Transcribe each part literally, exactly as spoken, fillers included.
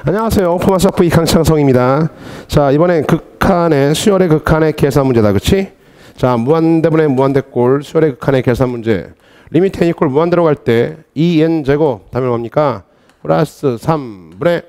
안녕하세요. 포마사프 이강창성입니다. 자, 이번엔 극한의 수열의 극한의 계산 문제다. 그치? 자, 무한대분의 무한대꼴 수열의 극한의 계산 문제. 리미트 n 이퀄 무한대로 갈 때 이 엔 제곱 답이 뭡니까? 플러스 삼분의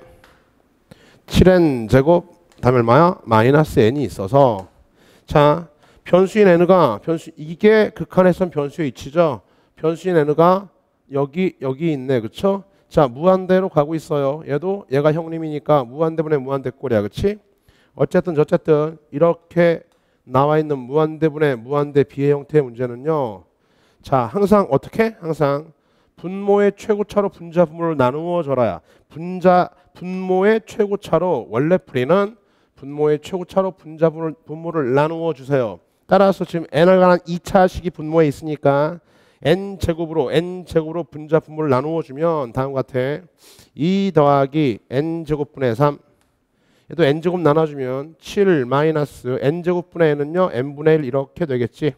칠 엔 제곱 답이 얼마야? 마이너스 n이 있어서 자, 변수인 n가 변수 이게 극한에선 변수의 위치죠. 변수인 n가 여기 여기 있네. 그쵸? 자, 무한대로 가고 있어요. 얘도 얘가 형님이니까 무한대분의 무한대꼴이야. 그치? 어쨌든 어쨌든 이렇게 나와 있는 무한대분의 무한대 비의 형태의 문제는요. 자, 항상 어떻게? 항상 분모의 최고차로 분자 분모를 나누어 줘라야. 분자 분모의 최고차로 원래 풀이는 분모의 최고차로 분자 분모를, 분모를 나누어 주세요. 따라서 지금 n을 관한 이 차식이 분모에 있으니까 n제곱으로 n제곱으로 분자 분모를 나누어 주면 다음과 같아. 이 더하기 n제곱분의 삼. 얘도 n제곱 나눠주면 칠 마이너스 n제곱분의 n은요 n분의 일 이렇게 되겠지.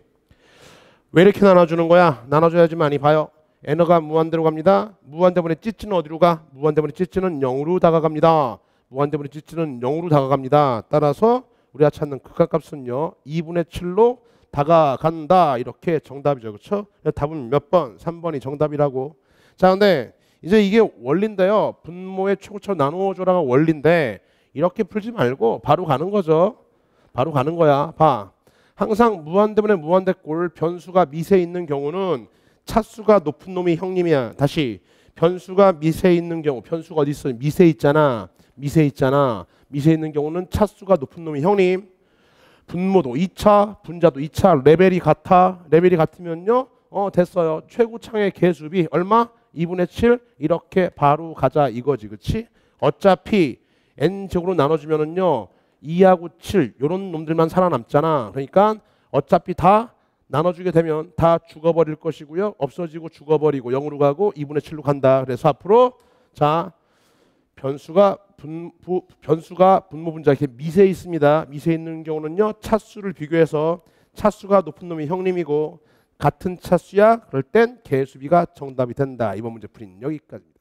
왜 이렇게 나눠주는 거야? 나눠줘야지 많이 봐요. n가 무한대로 갑니다. 무한대분의 찌찌는 어디로 가? 무한대분의 찌찌는 영으로 다가갑니다. 무한대분의 찌찌는 영으로 다가갑니다. 따라서 우리가 찾는 극한값은요 이분의 칠로 다가간다. 이렇게 정답이죠. 그렇죠? 답은 몇 번? 삼 번이 정답이라고. 자, 근데 이제 이게 원리인데요. 분모의 최고차로 나누어줘라가 원리인데 이렇게 풀지 말고 바로 가는 거죠. 바로 가는 거야. 봐. 항상 무한대분의 무한대꼴 변수가 미세에 있는 경우는 차수가 높은 놈이 형님이야. 다시 변수가 미세에 있는 경우 변수가 어디 있어? 미세에 있잖아. 미세에 있잖아. 미세에 있는 경우는 차수가 높은 놈이 형님. 분모도 이 차, 분자도 이 차, 레벨이 같아. 레벨이 같으면요. 어, 됐어요. 최고창의 개수비 얼마? 이분의 칠. 이렇게 바로 가자 이거지. 그치? 어차피 n제곱으로 나눠주면은요. 이하고 칠 요런 놈들만 살아남잖아. 그러니까 어차피 다 나눠주게 되면 다 죽어버릴 것이고요. 없어지고 죽어버리고 영으로 가고 이분의 칠로 간다. 그래서 앞으로 자 변수가 분, 부, 변수가 분모 분자 이렇게 미세에 있습니다. 미세에 있는 경우는요. 차수를 비교해서 차수가 높은 놈이 형님이고 같은 차수야. 그럴 땐 개수비가 정답이 된다. 이번 문제 풀이는 여기까지입니다.